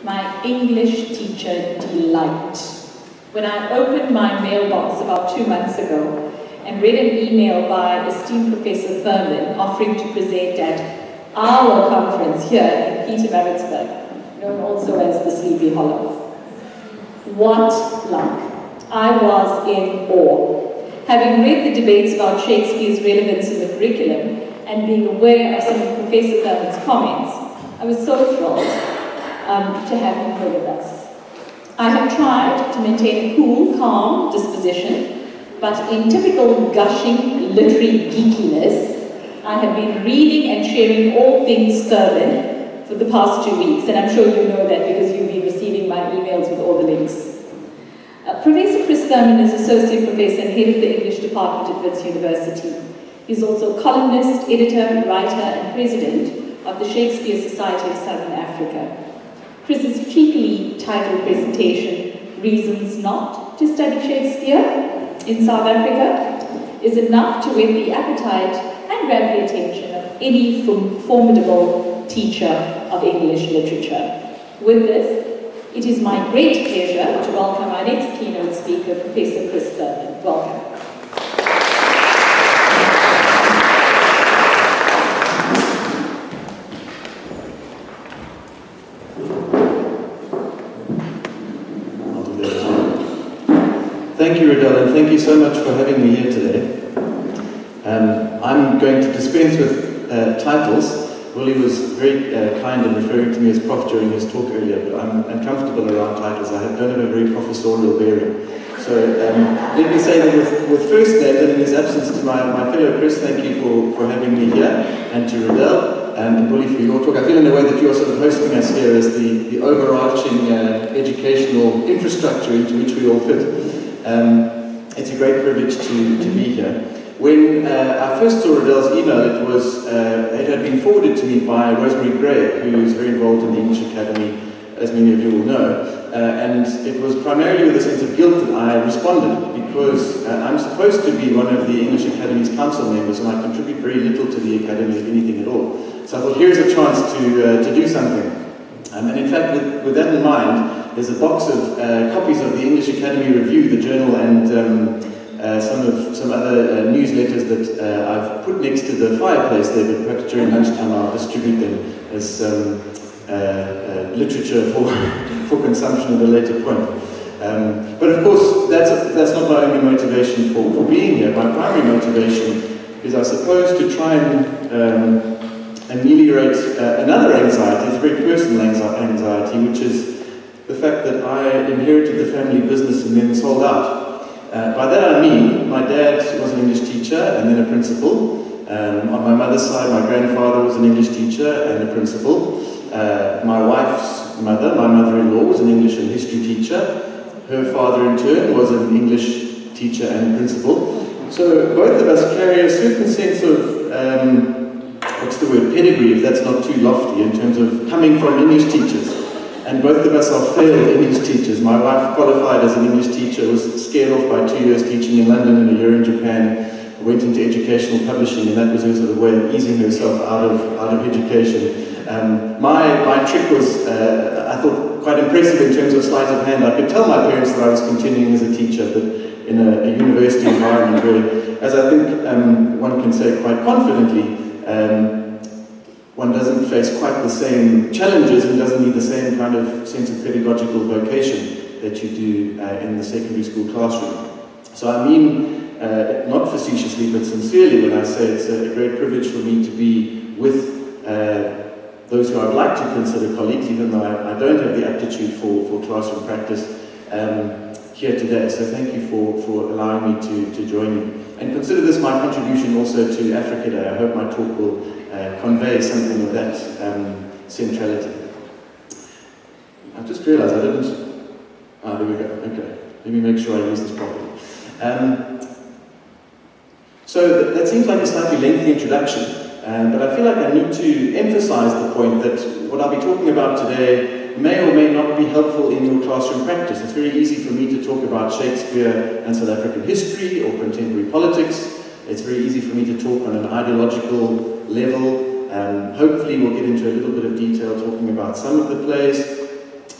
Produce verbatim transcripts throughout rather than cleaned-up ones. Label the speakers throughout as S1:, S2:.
S1: my English teacher delight. When I opened my mailbox about two months ago and read an email by esteemed Professor Thurman offering to present at our conference here in Peter Maritzburg, known also as the Sleepy Hollow. What luck! I was in awe. Having read the debates about Shakespeare's relevance in the curriculum and being aware of some of Professor Thurman's comments, I was so thrilled um, to have him here with us. I have tried to maintain a cool, calm disposition, but in typical gushing literary geekiness, I have been reading and sharing all things Thurman for the past two weeks, and I'm sure you know that because you've been receiving my emails with all the links. Uh, Professor Chris Thurman is Associate Professor and Head of the English Department at Wits University. He's also columnist, editor, writer, and President of the Shakespeare Society of Southern Africa. Chris's cheekily titled presentation, Reasons Not to Study Shakespeare in South Africa, is enough to whet the appetite and grab the attention of any formidable teacher of English literature. With this, it is my great pleasure to welcome our next keynote speaker, Professor Chris Thurman. Welcome.
S2: Thank you, Riddell, and thank you so much for having me here today. Um, I'm going to dispense with uh, titles. Willie was very uh, kind in referring to me as Prof during his talk earlier, but I'm uncomfortable around titles. I don't have a very professorial bearing. So um, let me say that with, with first names, and in his absence to my, my fellow Chris, thank you for, for having me here, and to Riddell and Willie for your talk. I feel in a way that you're sort of hosting us here as the, the overarching uh, educational infrastructure into which we all fit. Um, it's a great privilege to, to be here. When uh, I first saw Riddell's email, it was uh, it had been forwarded to me by Rosemary Gray, who is very involved in the English Academy, as many of you will know. Uh, and it was primarily with a sense of guilt that I responded, because uh, I'm supposed to be one of the English Academy's council members, and I contribute very little to the Academy, if anything at all. So I thought, here's a chance to, uh, to do something. Um, and in fact, with, with that in mind, there's a box of uh, copies of the English Academy Review, the journal, and um, uh, some of some other uh, newsletters that uh, I've put next to the fireplace there, but perhaps during lunchtime I'll distribute them as um, uh, uh, literature for, for consumption at a later point. Um, but of course, that's, a, that's not my only motivation for, for being here. My primary motivation is, I suppose, to try and um, ameliorate uh, another anxiety. It's a very personal anxiety, which is the fact that I inherited the family business and then sold out. Uh, by that I mean, my dad was an English teacher and then a principal. Um, on my mother's side, my grandfather was an English teacher and a principal. Uh, my wife's mother, my mother-in-law, was an English and history teacher. Her father, in turn, was an English teacher and principal. So both of us carry a certain sense of, um, what's the word, pedigree, if that's not too lofty, in terms of coming from English teachers. And both of us are failed English teachers. My wife qualified as an English teacher, was scared off by two years teaching in London and a year in Japan, went into educational publishing, and that was her sort of way of easing herself out of, out of education. Um, my, my trick was, uh, I thought, quite impressive in terms of sleight of hand. I could tell my parents that I was continuing as a teacher, but in a, a university environment where, as I think um, one can say quite confidently, um, one doesn't face quite the same challenges and doesn't need the same kind of sense of pedagogical vocation that you do uh, in the secondary school classroom. So I mean, uh, not facetiously but sincerely when I say it's a great privilege for me to be with uh, those who I'd like to consider colleagues, even though I, I don't have the aptitude for, for classroom practice um, here today. So thank you for, for allowing me to, to join you. And consider this my contribution also to Africa Day. I hope my talk will Uh, convey something of that um, centrality. I've just realized I didn't... Ah, there we go. Okay. Let me make sure I use this properly. Um, so that, that seems like a slightly lengthy introduction, um, but I feel like I need to emphasize the point that what I'll be talking about today may or may not be helpful in your classroom practice. It's very easy for me to talk about Shakespeare and South African history or contemporary politics. It's very easy for me to talk on an ideological level. Um, hopefully we'll get into a little bit of detail talking about some of the plays.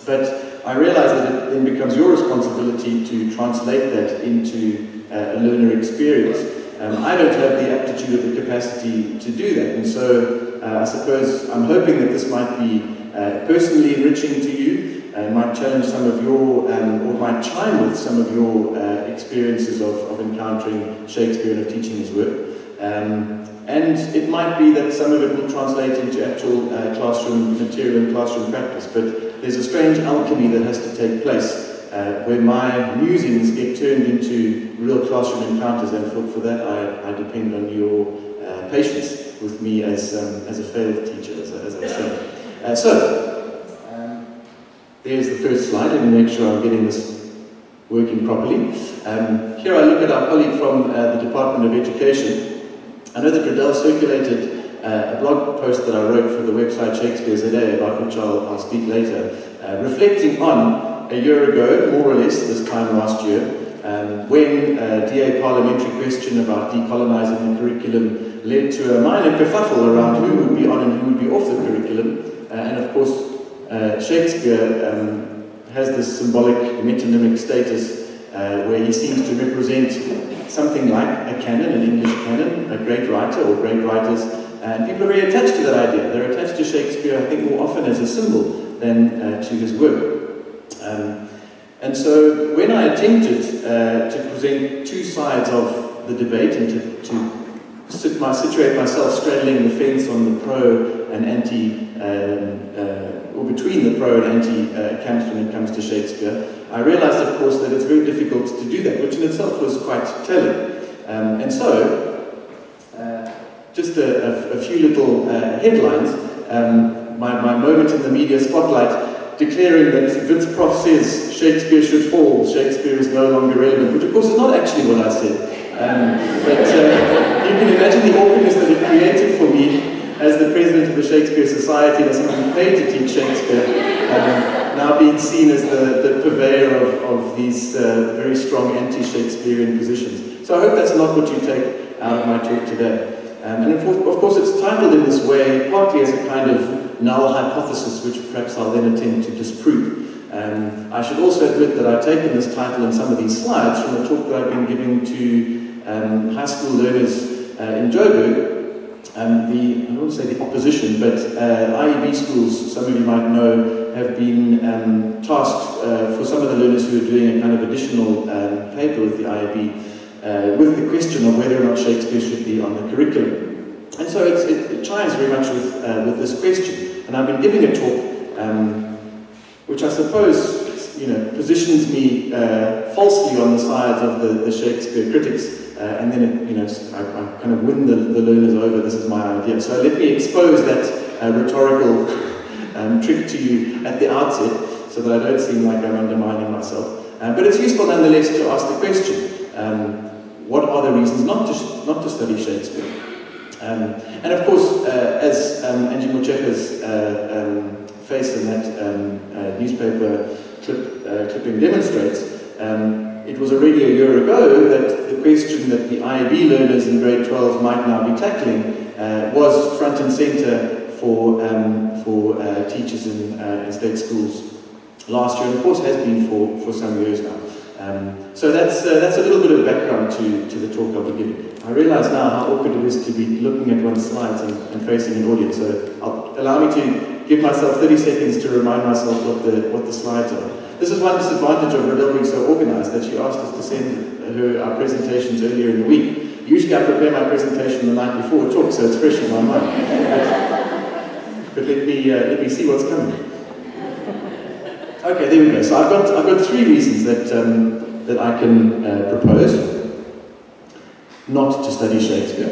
S2: But I realize that it then becomes your responsibility to translate that into uh, a learner experience. Um, I don't have the aptitude or the capacity to do that, and so uh, I suppose I'm hoping that this might be uh, personally enriching to you, uh, might challenge some of your, um, or might chime with some of your uh, experiences of, of encountering Shakespeare and of teaching his work. Um, and it might be that some of it will translate into actual uh, classroom material and classroom practice, but there's a strange alchemy that has to take place uh, where my musings get turned into real classroom encounters, and for, for that I, I depend on your uh, patience with me as, um, as a failed teacher, as, as I said. Uh, so, um, there's the first slide. Let me make sure I'm getting this working properly. Um, here I look at our colleague from uh, the Department of Education. I know that Riddell circulated uh, a blog post that I wrote for the website Shakespeare Z A, about which I'll, I'll speak later, uh, reflecting on a year ago, more or less this time last year, um, when a D A parliamentary question about decolonising the curriculum led to a minor kerfuffle around who would be on and who would be off the curriculum. Uh, and of course, uh, Shakespeare um, has this symbolic metonymic status uh, where he seems to represent something like a canon, an English canon, a great writer or great writers, and people are very attached to that idea. They're attached to Shakespeare, I think, more often as a symbol than uh, to his work. Um, and so when I attempted uh, to present two sides of the debate and to, to sit my, situate myself straddling the fence on the pro and anti, um, uh, or between the pro and anti uh, camps when it comes to Shakespeare, I realized, of course, that it's very difficult to do that, which in itself was quite telling. Um, and so, uh, just a, a, a few little uh, headlines. Um, my, my moment in the media spotlight, declaring that Wits Prof says Shakespeare should fall, Shakespeare is no longer relevant, which of course is not actually what I said. Um, but uh, you can imagine the awkwardness that it created for me as the president of the Shakespeare Society, and as someone paid to teach Shakespeare, um, now being seen as the, the purveyor of, of these uh, very strong anti-Shakespearean positions. So I hope that's not what you take out of my talk today. Um, and of course it's titled in this way partly as a kind of null hypothesis, which perhaps I'll then attempt to disprove. Um, I should also admit that I've taken this title and some of these slides from a talk that I've been giving to um, high school learners uh, in Joburg. Um, the, I don't want to say the opposition, but uh, I E B schools, some of you might know, have been um, tasked uh, for some of the learners who are doing a kind of additional um, paper with the I E B uh, with the question of whether or not Shakespeare should be on the curriculum. And so it's, it, it chimes very much with, uh, with this question. And I've been giving a talk um, which I suppose, you know, positions me uh, falsely on the sides of the, the Shakespeare critics. Uh, and then, it, you know, I, I kind of win the, the learners over. This is my idea. So let me expose that uh, rhetorical um, trick to you at the outset, so that I don't seem like I'm undermining myself. Um, but it's useful nonetheless to ask the question: um, what are the reasons not to not to study Shakespeare? Um, and of course, uh, as um, Angie Mochecha's uh, um, face in that um, uh, newspaper clip, uh, clipping demonstrates. Um, It was already a year ago that the question that the I E B learners in grade twelve might now be tackling uh, was front and center for, um, for uh, teachers in, uh, in state schools last year, and of course has been for, for some years now. Um, so that's, uh, that's a little bit of background to, to the talk I'll be giving. I realize now how awkward it is to be looking at one's slides and, and facing an audience, so I'll, allow me to give myself thirty seconds to remind myself what the, what the slides are. This is one disadvantage of Riddell being so organized, that she asked us to send her our presentations earlier in the week. Usually I prepare my presentation the night before a talk, so it's fresh in my mind. But, but let me uh, let me see what's coming. Okay, there we go. So I've got I've got three reasons that um, that I can uh, propose not to study Shakespeare.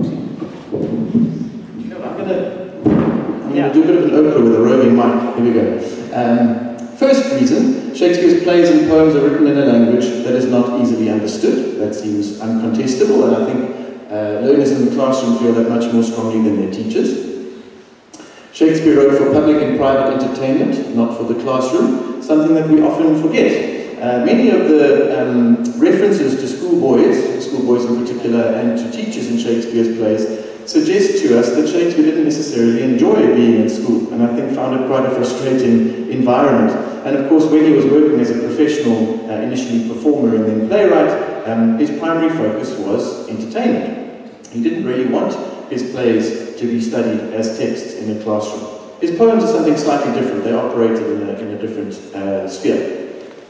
S2: You know, I'm gonna I'm gonna do a bit of an Oprah with a roving mic. Here we go. Um, First reason, Shakespeare's plays and poems are written in a language that is not easily understood. That seems uncontestable, and I think uh, learners in the classroom feel that much more strongly than their teachers. Shakespeare wrote for public and private entertainment, not for the classroom, something that we often forget. Uh, many of the um, references to schoolboys, schoolboys in particular, and to teachers in Shakespeare's plays suggest to us that Shakespeare didn't necessarily enjoy being at school, and I think found it quite a frustrating environment. and of course, when he was working as a professional, uh, initially performer and then playwright, um, his primary focus was entertainment. He didn't really want his plays to be studied as texts in a classroom. His poems are something slightly different. They operated in a, in a different uh, sphere.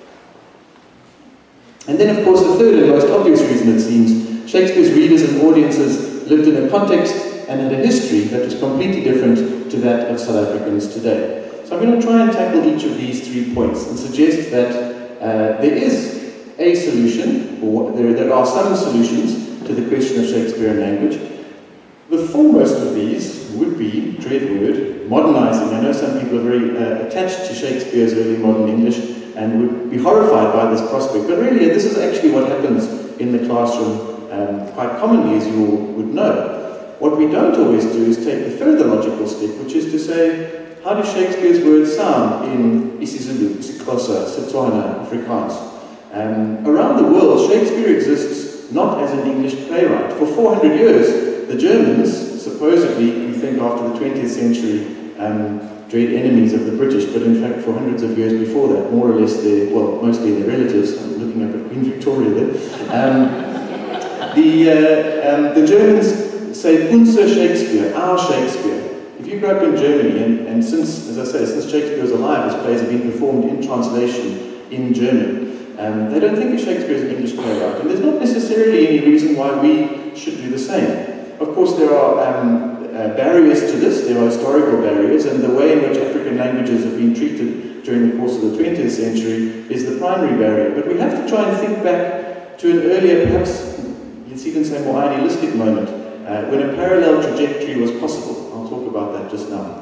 S2: And then, of course, the third and most obvious reason, it seems, Shakespeare's readers and audiences lived in a context and had a history that was completely different to that of South Africans today. So I'm going to try and tackle each of these three points and suggest that uh, there is a solution, or there, there are some solutions to the question of Shakespearean language. The foremost of these would be, dreadword, modernizing. I know some people are very uh, attached to Shakespeare's early modern English and would be horrified by this prospect, but really this is actually what happens in the classroom um, quite commonly, as you all would know. What we don't always do is take the further logical step, which is to say, how do Shakespeare's words sound in isiZulu, Xhosa, Setswana, Afrikaans? Um, around the world, Shakespeare exists not as an English playwright. For four hundred years, the Germans, supposedly, we think after the twentieth century, um, dread enemies of the British, but in fact for hundreds of years before that, more or less their, well, mostly their relatives, I'm looking up at Queen Victoria there, um, the, uh, um, the Germans say, unser Shakespeare, our Shakespeare. If you grew up in Germany, and, and since, as I say, since Shakespeare was alive, his plays have been performed in translation in German, um, they don't think of Shakespeare as an English playwright, and there's not necessarily any reason why we should do the same. Of course, there are um, uh, barriers to this, there are historical barriers, and the way in which African languages have been treated during the course of the twentieth century is the primary barrier. But we have to try and think back to an earlier, perhaps, let's even say more idealistic moment, uh, when a parallel trajectory was possible. I'll talk about that just now.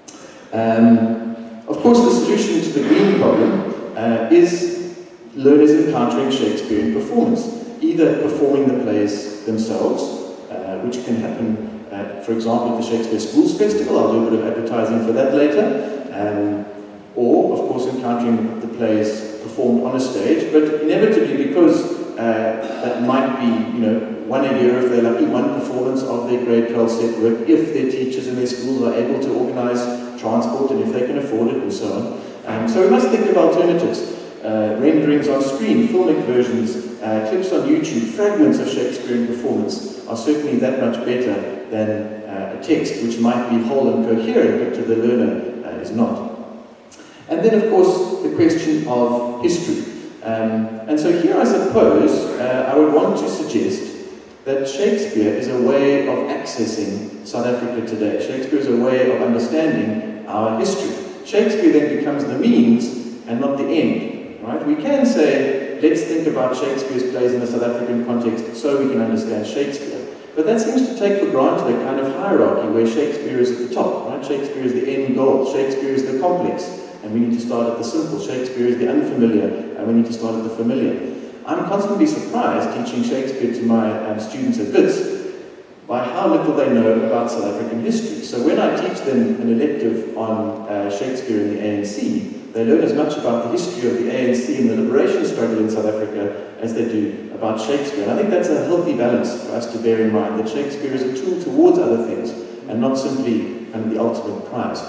S2: Um, of course, the solution to the green problem uh, is learners encountering Shakespeare in performance, either performing the plays themselves, Uh, which can happen, uh, for example, at the Shakespeare Schools Festival. I'll do a bit of advertising for that later. Um, or, of course, encountering the plays performed on a stage, but inevitably, because uh, that might be, you know, one a year if they're lucky, one performance of their grade twelve set work, if their teachers in their schools are able to organize transport and if they can afford it and so on. Um, so we must think of alternatives. Uh, renderings on screen, filmic versions, uh, clips on YouTube, fragments of Shakespearean performance are certainly that much better than uh, a text which might be whole and coherent, but to the learner uh, is not. And then, of course, the question of history. Um, and so here, I suppose, uh, I would want to suggest that Shakespeare is a way of accessing South Africa today. Shakespeare is a way of understanding our history. Shakespeare then becomes the means and not the end. Right? We can say, let's think about Shakespeare's plays in a South African context so we can understand Shakespeare. But that seems to take for granted a kind of hierarchy where Shakespeare is at the top, right? Shakespeare is the end goal, Shakespeare is the complex, and we need to start at the simple. Shakespeare is the unfamiliar, and we need to start at the familiar. I'm constantly surprised teaching Shakespeare to my um, students at Wits by how little they know about South African history. So when I teach them an elective on uh, Shakespeare and the A N C, they learn as much about the history of the A N C and the liberation struggle in South Africa as they do about Shakespeare. And I think that's a healthy balance for us to bear in mind, that Shakespeare is a tool towards other things and not simply kind of the ultimate prize.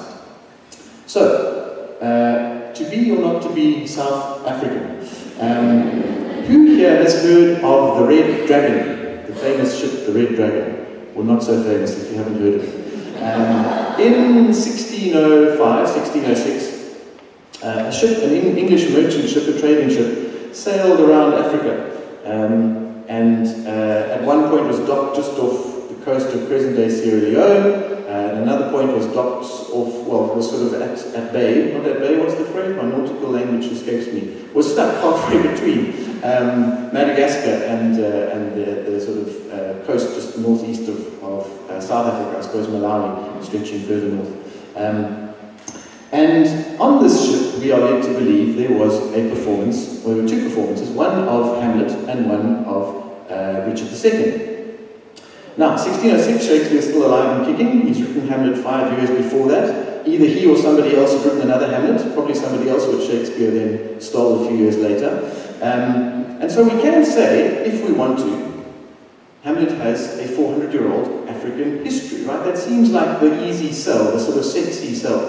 S2: So, uh, to be or not to be South African. Um, who here has heard of the Red Dragon, the famous ship, the Red Dragon? Or not so famous if you haven't heard of it. Um, in sixteen oh five, sixteen oh six, Uh, a ship, an English merchant ship, a trading ship, sailed around Africa, um, and uh, at one point was docked just off the coast of present-day Sierra Leone, uh, and another point was docked off, well, was sort of at, at bay, not at bay, what's the phrase? My nautical language escapes me. Was stuck halfway between um, Madagascar and, uh, and the, the sort of uh, coast just northeast of, of uh, South Africa, I suppose Malawi, stretching further north. Um, And on this ship, we are led to believe there was a performance, or there were two performances, one of Hamlet and one of uh, Richard the Second. Now, sixteen oh six, Shakespeare is still alive and kicking. He's written Hamlet five years before that. Either he or somebody else had written another Hamlet, probably somebody else which Shakespeare then stole a few years later. Um, and so we can say, if we want to, Hamlet has a four hundred year old African history, right? That seems like the easy sell, the sort of sexy sell.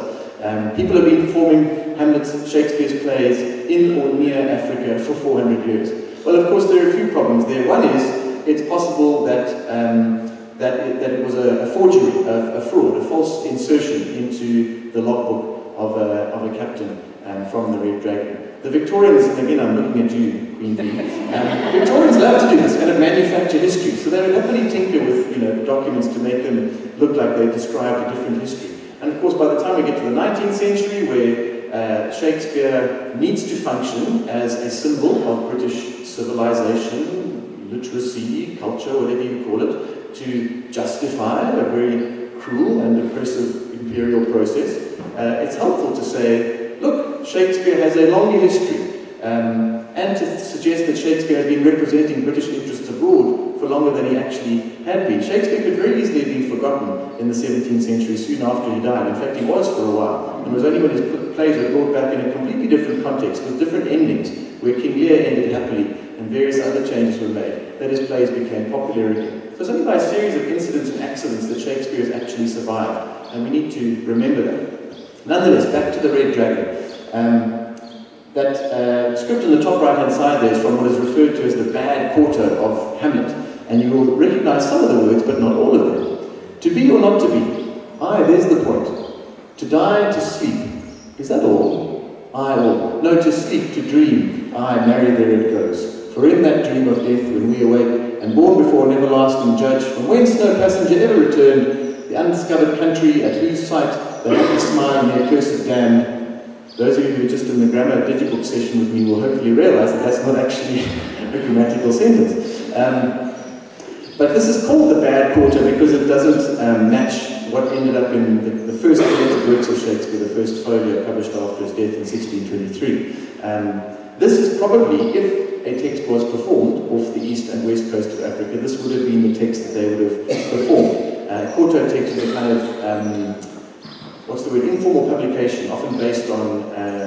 S2: Um, people have been performing Hamlet's, Shakespeare's plays in or near Africa for four hundred years. Well, of course, there are a few problems there. One is, it's possible that, um, that, it, that it was a, a forgery, a, a fraud, a false insertion into the logbook of a, of a captain um, from the Red Dragon. The Victorians, and again I'm looking at you, Queen Bee, um, Victorians love to do this, kind of manufacture history. So they would happily tinker with, you know, documents to make them look like they described a different history. And of course, by the time we get to the nineteenth century, where uh, Shakespeare needs to function as a symbol of British civilization, literacy, culture, whatever you call it, to justify a very cruel and oppressive imperial process, uh, it's helpful to say, look, Shakespeare has a longer history, um, and to suggest that Shakespeare has been representing British interests abroad for longer than he actually had been. Shakespeare could very easily have been forgotten in the seventeenth century, soon after he died. In fact, he was for a while. And it was only when his plays were brought back in a completely different context, with different endings, where King Lear ended happily, and various other changes were made, that his plays became popular again. So it's only by a series of incidents and accidents that Shakespeare has actually survived, and we need to remember that. Nonetheless, back to the Red Dragon. Um, that uh, script on the top right-hand side there is from what is referred to as the bad quarter of Hamlet, and you will recognize some of the words, but not all of them. To be or not to be? Aye, there's the point. To die, to sleep. Is that all? Aye, all. No, to sleep, to dream. Aye, marry, there it goes. For in that dream of death, when we awake, and born before an everlasting judge, from whence no passenger ever returned, the undiscovered country at whose sight the happy smile and the accursed damned. Those of you who are just in the grammar digibook session with me will hopefully realize that that's not actually a grammatical sentence. Um, but this is called the bad quarter because it doesn't um, match what ended up in the, the first collected works of Shakespeare, the first folio published after his death in sixteen twenty-three. Um, this is probably, if a text was performed off the east and west coast of Africa, this would have been the text that they would have performed. Uh, quarto text is a kind of um, what's the word, informal publication, often based on,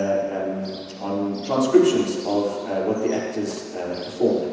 S2: uh, um, on transcriptions of uh, what the actors uh, performed.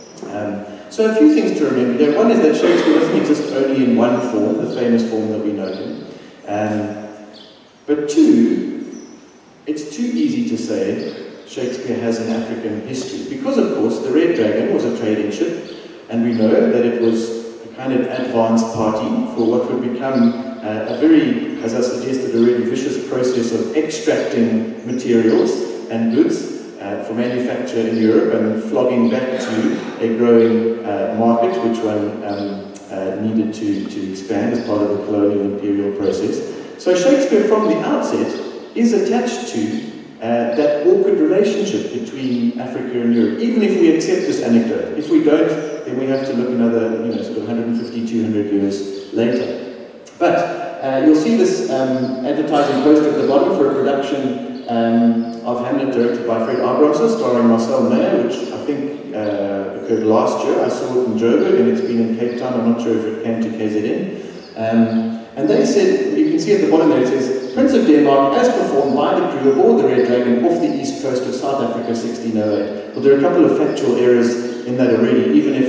S2: Um, so a few things to remember there. One is that Shakespeare doesn't exist only in one form, the famous form that we know him. Um, but two, it's too easy to say Shakespeare has an African history. Because, of course, the Red Dragon was a trading ship, and we know that it was a kind of advanced party for what would become Uh, a very, as I suggested, a really vicious process of extracting materials and goods uh, for manufacture in Europe and flogging back to a growing uh, market, which one um, uh, needed to, to expand as part of the colonial imperial process. So Shakespeare, from the outset, is attached to uh, that awkward relationship between Africa and Europe, even if we accept this anecdote. If we don't, then we have to look another, you know, sort of one hundred fifty, two hundred years later. But uh, you'll see this um, advertising poster at the bottom for a production um, of Hamlet directed by Fred Abrahamson, starring Marcel Meyer, which I think uh, occurred last year. I saw it in Joburg and it's been in Cape Town. I'm not sure if it came to K Z N. Um, and they said, you can see at the bottom there, it says, Prince of Denmark as performed by the crew aboard the Red Dragon off the east coast of South Africa, sixteen oh eight. Well, there are a couple of factual errors in that already, even if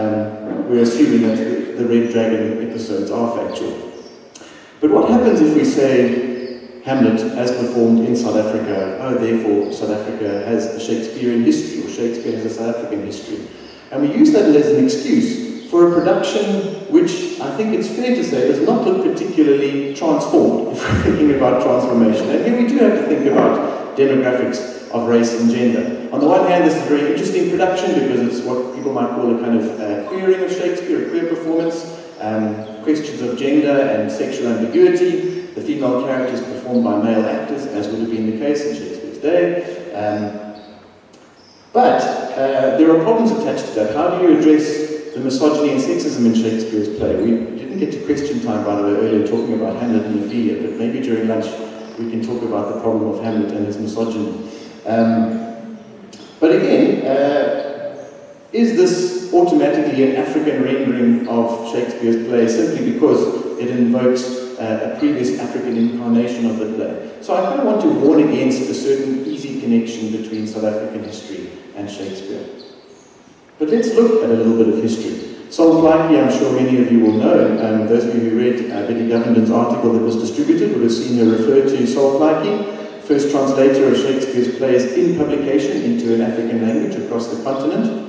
S2: um, we're assuming that the, the Red Dragon episodes are factual. But what happens if we say Hamlet as performed in South Africa, oh, therefore South Africa has a Shakespearean history, or Shakespeare has a South African history? And we use that as an excuse for a production which I think it's fair to say does not look particularly transformed, if we're thinking about transformation. And here we do have to think about demographics of race and gender. On the one hand, this is a very interesting production because it's what people might call a kind of uh, queering of Shakespeare, a queer performance. Um, questions of gender and sexual ambiguity. The female characters performed by male actors, as would have been the case in Shakespeare's day. Um, but uh, there are problems attached to that. How do you address the misogyny and sexism in Shakespeare's play? We didn't get to question time, by the way, earlier, talking about Hamlet and Ophelia, but maybe during lunch we can talk about the problem of Hamlet and his misogyny. Um, but again, uh, is this automatically an African rendering of Shakespeare's play simply because it invokes uh, a previous African incarnation of the play? So I kind of want to warn against a certain easy connection between South African history and Shakespeare. But let's look at a little bit of history. Sol Plaatje, I'm sure many of you will know. Um, those of you who read uh, Betty Govenden's article that was distributed would have seen her refer to Sol Plaatje, first translator of Shakespeare's plays in publication into an African language across the continent.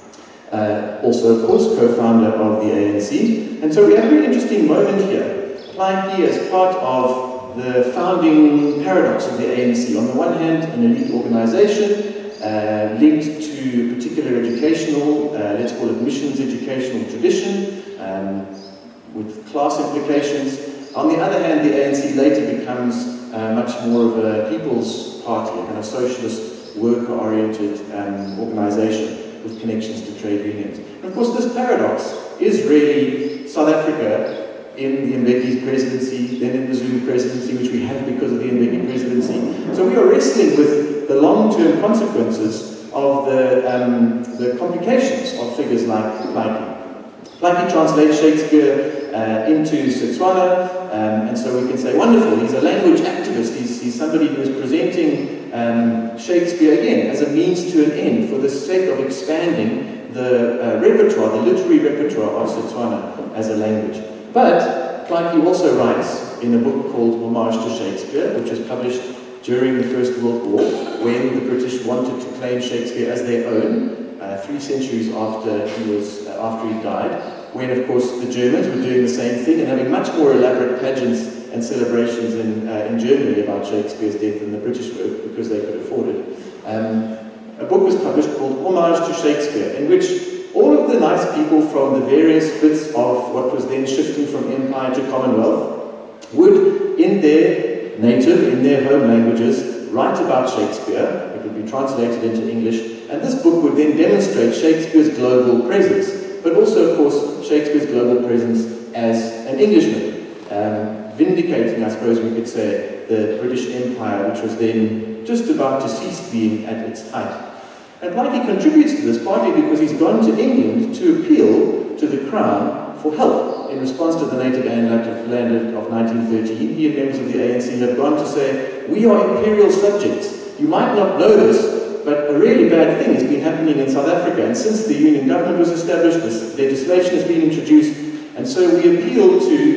S2: Uh, also, of course, co-founder of the A N C. And so we have a very interesting moment here. Plaatje as part of the founding paradox of the A N C. On the one hand, an elite organization uh, linked to a particular educational, uh, let's call it missions educational tradition, um, with class implications. On the other hand, the A N C later becomes uh, much more of a people's party, a kind of socialist, worker-oriented um, organization with connections to trade unions. And of course, this paradox is really South Africa in the Mbeki's presidency, then in the Zulu presidency, which we have because of the Mbeki presidency. So we are wrestling with the long-term consequences of the, um, the complications of figures like Plaatje. Plaatje translates Shakespeare uh, into Setswana, um, and so we can say, wonderful, he's a language activist, he's, he's somebody who is presenting um, Shakespeare again as a means to an end for the sake of expanding the uh, repertoire, the literary repertoire of Setswana as a language. But Plaatje also writes in a book called Homage to Shakespeare, which was published during the First World War, when the British wanted to claim Shakespeare as their own, uh, three centuries after he was uh, after he died, when of course the Germans were doing the same thing and having much more elaborate pageants and celebrations in, uh, in Germany about Shakespeare's death than the British were, because they could afford it. Um, a book was published called Homage to Shakespeare, in which all of the nice people from the various bits of what was then shifting from empire to commonwealth would, in their native, in their home languages, write about Shakespeare. It would be translated into English, and this book would then demonstrate Shakespeare's global presence, but also, of course, Shakespeare's global presence as an Englishman, um, vindicating, I suppose we could say, the British Empire, which was then just about to cease being at its height. And Plaatje contributes to this partly because he's gone to England to appeal to the Crown for help in response to the Native Land Act of nineteen thirteen. He and members of the A N C have gone to say, we are imperial subjects. You might not know this, but a really bad thing has been happening in South Africa. And since the Union government was established, this legislation has been introduced. And so we appeal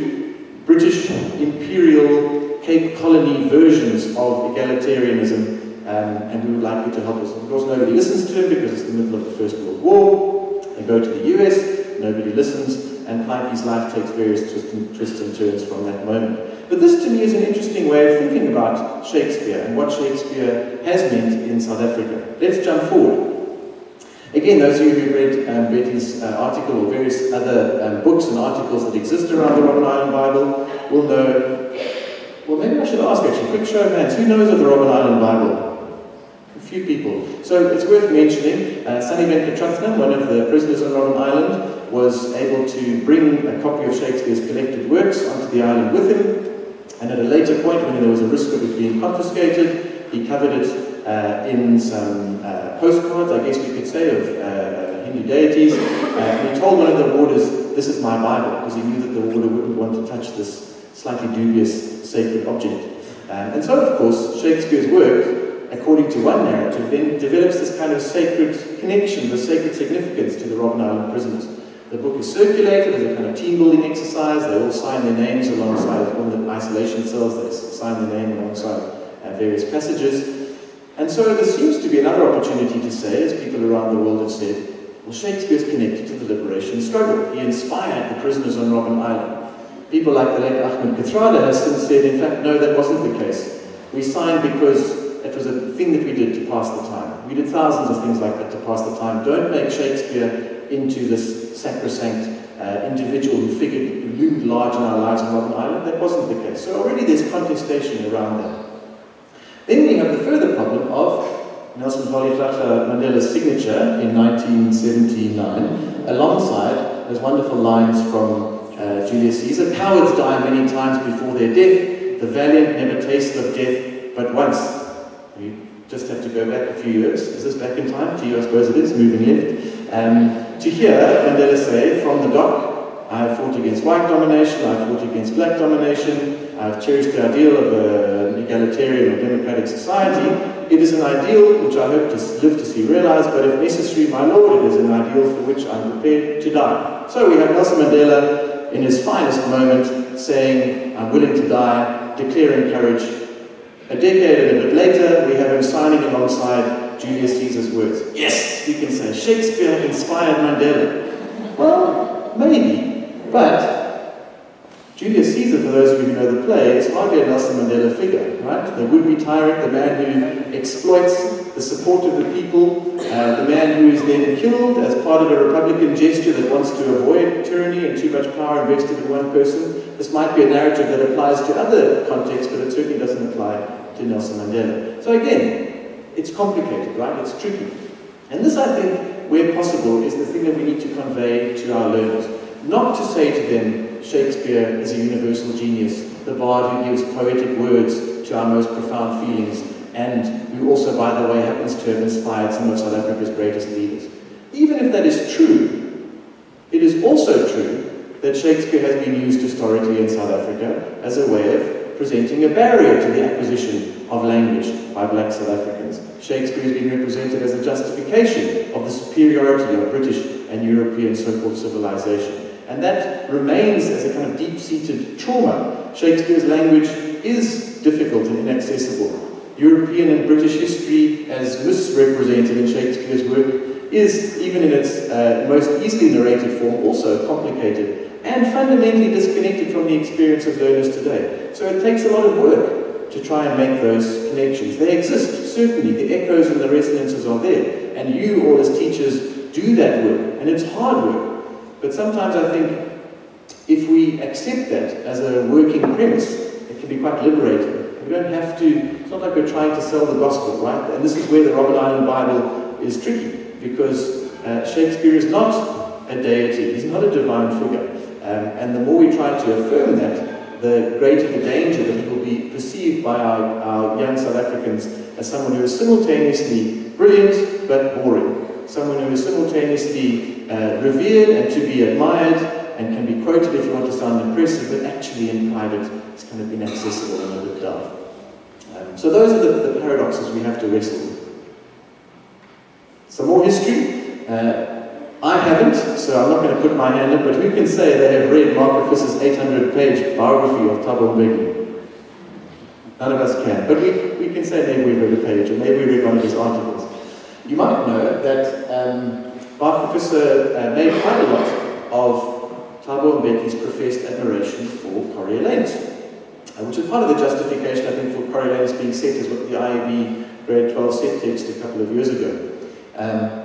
S2: to British imperial Cape Colony versions of egalitarianism. Um, and we would like you to help us. Of course, nobody listens to him because it's the middle of the First World War. They go to the U S, nobody listens, and Plaatje's life takes various twists and, twists and turns from that moment. But this, to me, is an interesting way of thinking about Shakespeare and what Shakespeare has meant in South Africa. Let's jump forward. Again, those of you who read um, Betty's uh, article or various other um, books and articles that exist around the Robben Island Bible will know. Well, maybe I should ask actually, quick show of hands, who knows of the Robben Island Bible? A few people. So it's worth mentioning, uh, Sunny Venkatrathnam, one of the prisoners on Robben Island, was able to bring a copy of Shakespeare's collected works onto the island with him, and at a later point, when there was a risk of it being confiscated, he covered it uh, in some uh, postcards, I guess we could say, of uh, Hindu deities, uh, and he told one of the warders, this is my Bible, because he knew that the warder wouldn't want to touch this slightly dubious sacred object. Um, and so, of course, Shakespeare's work, according to one narrative, then develops this kind of sacred connection, the sacred significance to the Robben Island prisoners. The book is circulated as a kind of team-building exercise. They all sign their names alongside, on the isolation cells, they sign their name alongside uh, various passages. And so there seems to be another opportunity to say, as people around the world have said, well, Shakespeare's connected to the liberation struggle. He inspired the prisoners on Robben Island. People like the late Ahmed Kathrada have since said, in fact, no, that wasn't the case. We signed because it was a thing that we did to pass the time. We did thousands of things like that to pass the time. Don't make Shakespeare into this sacrosanct uh, individual who figured, who loomed large in our lives on Robben Island. That wasn't the case. So already there's contestation around that. Then we have the further problem of Nelson Rolihlahla Mandela's signature in nineteen seventy-nine, alongside those wonderful lines from uh, Julius Caesar, cowards die many times before their death, the valiant never taste of death but once. You just have to go back a few years. Is this back in time? To you, I suppose it is, moving left. Um, to hear Mandela say from the dock, I have fought against white domination, I have fought against black domination, I have cherished the ideal of a, an egalitarian or democratic society. It is an ideal which I hope to live to see realized, but if necessary, my Lord, it is an ideal for which I'm prepared to die. So we have Nelson Mandela in his finest moment saying, I'm willing to die, declaring courage. A decade and a bit later, we have him signing alongside Julius Caesar's words. Yes, we can say, Shakespeare inspired Mandela. Well, maybe, but Julius Caesar, for those of you who know the play, is hardly a Nelson Mandela figure, right? The would-be tyrant, the man who exploits the support of the people, uh, the man who is then killed as part of a Republican gesture that wants to avoid tyranny and too much power invested in one person. This might be a narrative that applies to other contexts, but it certainly doesn't apply to Nelson Mandela. So again, it's complicated, right? It's tricky. And this, I think, where possible, is the thing that we need to convey to our learners. Not to say to them, Shakespeare is a universal genius, the bard who gives poetic words to our most profound feelings, and who also, by the way, happens to have inspired some of South Africa's greatest leaders. Even if that is true, it is also true that Shakespeare has been used historically in South Africa as a way of presenting a barrier to the acquisition of language by black South Africans. Shakespeare has been represented as a justification of the superiority of British and European so-called civilization. And that remains as a kind of deep-seated trauma. Shakespeare's language is difficult and inaccessible. European and British history, as misrepresented in Shakespeare's work, is, even in its uh, most easily narrated form, also complicated and fundamentally disconnected from the experience of learners today. So it takes a lot of work to try and make those connections. They exist, certainly. The echoes and the resonances are there. And you, all as teachers, do that work. And it's hard work. But sometimes I think if we accept that as a working premise, it can be quite liberating. We don't have to, it's not like we're trying to sell the gospel, right? And this is where the Robben Island Bible is tricky, because uh, Shakespeare is not a deity, he's not a divine figure. Um, and the more we try to affirm that, the greater the danger that he will be perceived by our, our young South Africans as someone who is simultaneously brilliant but boring. Someone who is simultaneously uh, revered and to be admired and can be quoted if you want to sound impressive, but actually in private is kind of inaccessible and a bit dull. Um, so those are the, the paradoxes we have to wrestle with. Some more history. Uh, I haven't, so I'm not going to put my hand up, but who can say they have read Mark Fisher's eight hundred page biography of Thabo Mbeki? None of us can, but we, we can say maybe we read a page, or maybe we read one of his articles. You might know that um, Bach Professor uh, made quite a lot of Thabo Mbeki's professed admiration for Coriolanus, uh, which is part of the justification, I think, for Coriolanus being set as what the I A B grade twelve set text a couple of years ago. Um,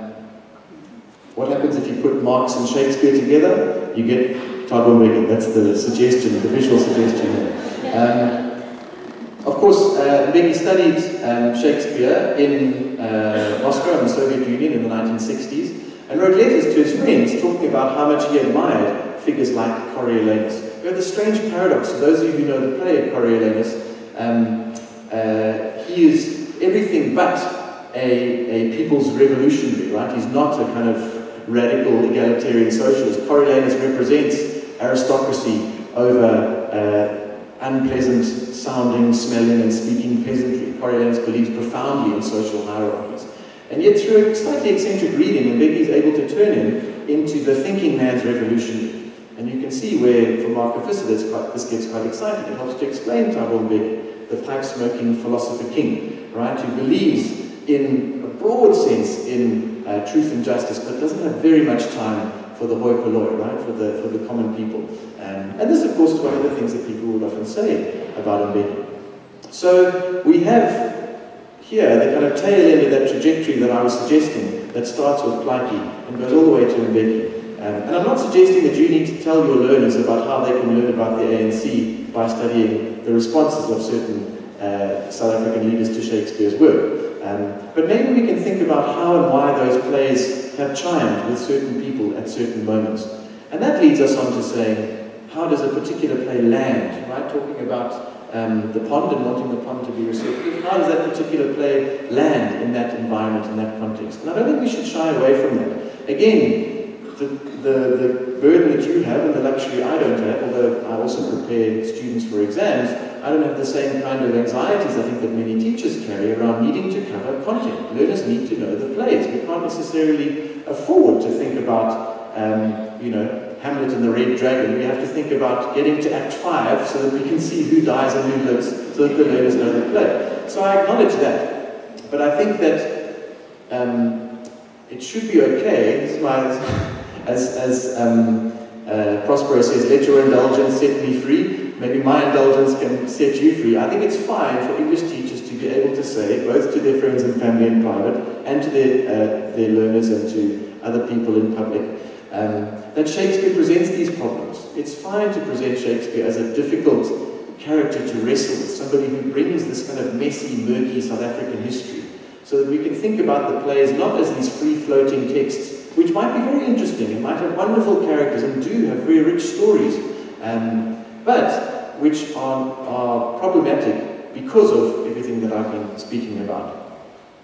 S2: what happens if you put Marx and Shakespeare together? You get Thabo Mbeki. That's the suggestion, the visual suggestion here. Um, Of course, uh, Mbeki studied um, Shakespeare in uh, Moscow in the Soviet Union in the nineteen sixties and wrote letters to his friends talking about how much he admired figures like Coriolanus. We have the strange paradox. For those of you who know the play of Coriolanus, um, uh, he is everything but a, a people's revolutionary, right? He's not a kind of radical egalitarian socialist. Coriolanus represents aristocracy over uh, unpleasant sounding, smelling and speaking peasantry. Coriolanus believes profoundly in social hierarchies. And yet through a slightly eccentric reading, Mbeki is able to turn him into the thinking man's revolutionary. And you can see where, for Mark Fisher, this, this gets quite exciting. It helps to explain Thabo Mbeki, the pipe-smoking philosopher king, right, who believes in a broad sense in uh, truth and justice, but doesn't have very much time for the hoi polloi, right, for the, for the common people. Um, and this, of course, is one of the things that people would often say about Mbeki. So we have here the kind of tail end of that trajectory that I was suggesting that starts with Plaatje and goes all the way to Mbeki. Um, and I'm not suggesting that you need to tell your learners about how they can learn about the A N C by studying the responses of certain uh, South African leaders to Shakespeare's work. Um, but maybe we can think about how and why those plays have chimed with certain people at certain moments. And that leads us on to saying, how does a particular play land, right? Talking about um, the pond and wanting the pond to be receptive. How does that particular play land in that environment, in that context? And I don't think we should shy away from that. Again, the, the, the burden that you have and the luxury I don't have, although I also prepare students for exams, I don't have the same kind of anxieties I think that many teachers carry around needing to cover content. Learners need to know the plays. We can't necessarily afford to think about, um, you know, Hamlet and the Red Dragon. We have to think about getting to Act five so that we can see who dies and who lives, so that the learners know the play. So I acknowledge that. But I think that um, it should be okay, as, my, as, as um, uh, Prospero says, let your indulgence set me free. Maybe my indulgence can set you free. I think it's fine for English teachers to be able to say, both to their friends and family in private, and to their, uh, their learners and to other people in public, um, that Shakespeare presents these problems. It's fine to present Shakespeare as a difficult character to wrestle with, somebody who brings this kind of messy, murky South African history, so that we can think about the plays not as these free-floating texts, which might be very interesting and might have wonderful characters and do have very rich stories, um, but which are, are problematic because of everything that I've been speaking about.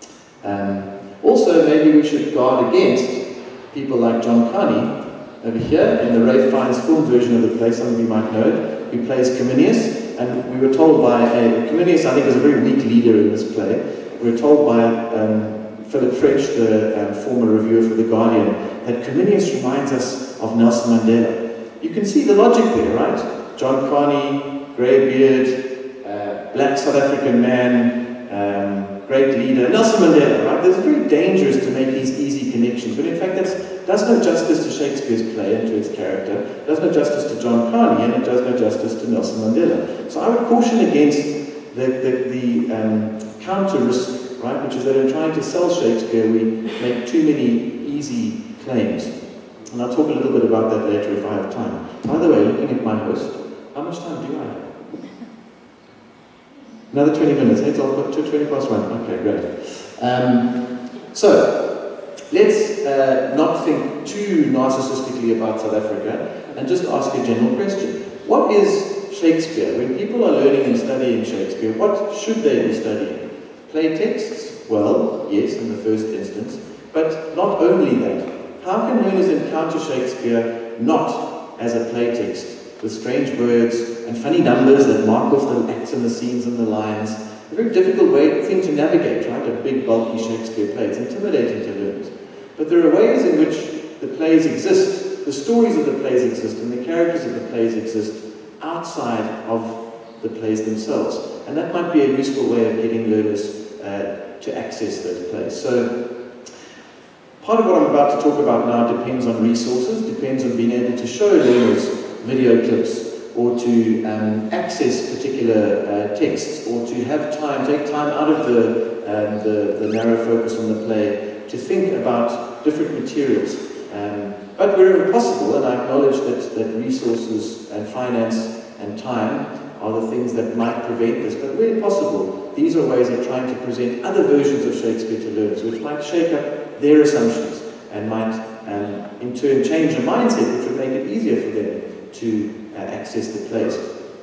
S2: Um, also, maybe we should guard against people like John Carney over here in the Ralph Fiennes film version of the play. Some of you might know it, who plays Cominius, and we were told by a, Cominius I think is a very weak leader in this play. We were told by um, Philip French, the um, former reviewer for The Guardian, that Cominius reminds us of Nelson Mandela. You can see the logic there, right? John Carney, grey beard, uh, black South African man, um, great leader, Nelson Mandela, right? It's very dangerous to make these easy connections, but in fact that does no justice to Shakespeare's play and to its character, does no justice to John Carney, and it does no justice to Nelson Mandela. So I would caution against the, the, the um, counter risk, right, which is that in trying to sell Shakespeare we make too many easy claims. And I'll talk a little bit about that later if I have time. By the way, looking at my host, how much time do I have? Another twenty minutes, hey, it's all twenty past one. Okay, great. Um, so, let's uh, not think too narcissistically about South Africa and just ask a general question. What is Shakespeare? When people are learning and studying Shakespeare, what should they be studying? Play texts? Well, yes, in the first instance, but not only that. How can learners encounter Shakespeare not as a play text, with strange words and funny numbers that mark off the acts and the scenes and the lines? A very difficult way, thing to navigate, right? A big, bulky Shakespeare play. It's intimidating to learners. But there are ways in which the plays exist, the stories of the plays exist, and the characters of the plays exist outside of the plays themselves. And that might be a useful way of getting learners uh, to access those plays. So, part of what I'm about to talk about now depends on resources, depends on being able to show learners video clips, or to um, access particular uh, texts, or to have time, take time out of the, um, the, the narrow focus on the play to think about different materials. Um, but wherever possible, and I acknowledge that, that resources and finance and time are the things that might prevent this, but where possible, these are ways of trying to present other versions of Shakespeare to learners, which might shake up their assumptions and might um, in turn change a mindset, which would make it easier for them to uh, access the plays.